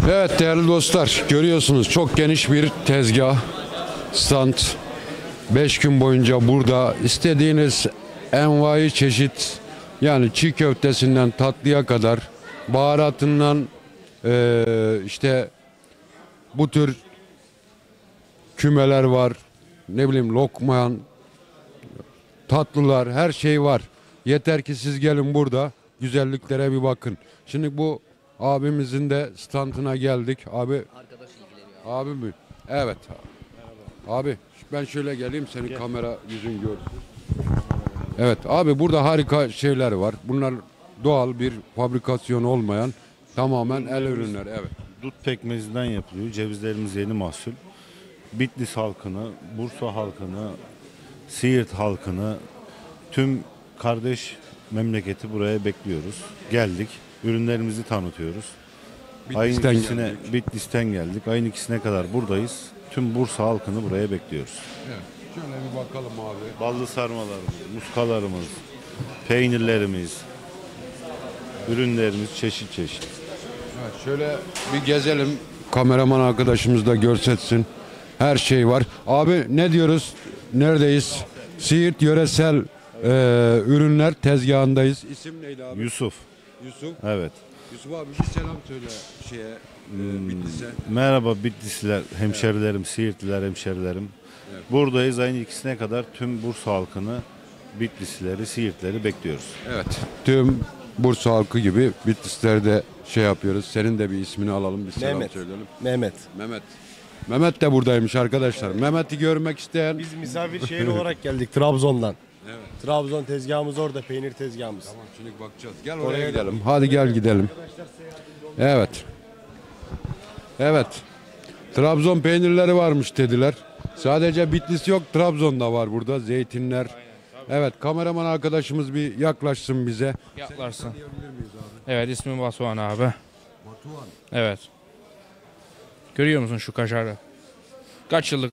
Evet değerli dostlar, görüyorsunuz çok geniş bir tezgah, stand. 5 gün boyunca burada istediğiniz envai çeşit, yani çiğ köftesinden tatlıya kadar, baharatından işte bu tür kümeler var, ne bileyim lokman, tatlılar, her şey var. Yeter ki siz gelin burada güzelliklere bir bakın. Şimdi bu abimizin de standına geldik. Abi, abi mi? Evet. Abi ben şöyle geleyim, senin kamera yüzün görsün. Evet abi, burada harika şeyler var. Bunlar doğal, bir fabrikasyon olmayan tamamen el ürünleri. Evet. Dut pekmezinden yapılıyor. Cevizlerimiz yeni mahsul. Bitlis halkını, Bursa halkını, Siirt halkını, tüm kardeş memleketi buraya bekliyoruz. Geldik. Ürünlerimizi tanıtıyoruz. Ayın Bitlis'ten ikisine, geldik. Bitlis'ten geldik. Ayın ikisine kadar buradayız. Tüm Bursa halkını buraya bekliyoruz. Evet. Şöyle bir bakalım abi. Ballı sarmalarımız, muskalarımız, peynirlerimiz, ürünlerimiz çeşit çeşit. Evet, şöyle bir gezelim. Kameraman arkadaşımız da görsetsin. Her şey var. Abi ne diyoruz? Neredeyiz? Siirt yöresel ürünler tezgahındayız. İsim neydi abi? Yusuf, Yusuf. evet. Yusuf abi bir selam söyle şeye, Bitlis'e. Merhaba Bitlisliler, hemşerilerim, Siirtliler hemşerilerim. Buradayız, ayın ikisine kadar tüm Bursa halkını, Bitlislileri, Siirtleri bekliyoruz. Evet. Tüm Bursa halkı gibi Bitlisler'de şey yapıyoruz. Senin de bir ismini alalım, bir selam Mehmet. söyleyelim. Mehmet. Mehmet. Mehmet de buradaymış arkadaşlar. Mehmet'i görmek isteyen... Biz misafir şehir olarak geldik Trabzon'dan. Evet. Trabzon tezgahımız orada, peynir tezgahımız. Tamam, şimdi bakacağız. Gel oraya gidelim. Hadi gel gidelim. Evet. Evet. Trabzon peynirleri varmış dediler. Sadece Bitlis yok, Trabzon'da var burada. Zeytinler. Evet, kameraman arkadaşımız bir yaklaşsın bize. Yaklarsın. Evet, ismim Batuhan abi. Batuhan. Evet. Görüyor musun şu kaşarı? Kaç yıllık